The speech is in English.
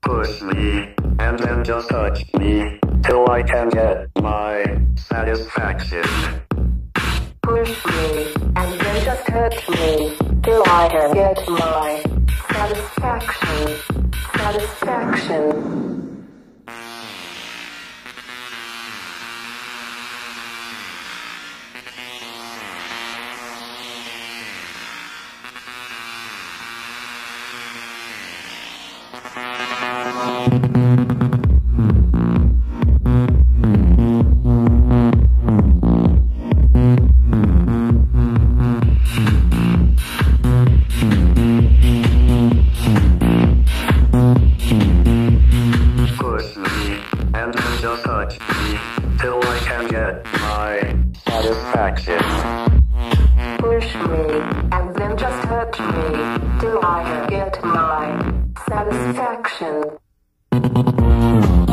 Push me, and then just touch me, till I can get my satisfaction. Push me, and then just hurt me, till I can get my satisfaction. Satisfaction. Push me, and then just touch me, till I can get my satisfaction. Push me, and then just hurt me, till I can get my satisfaction.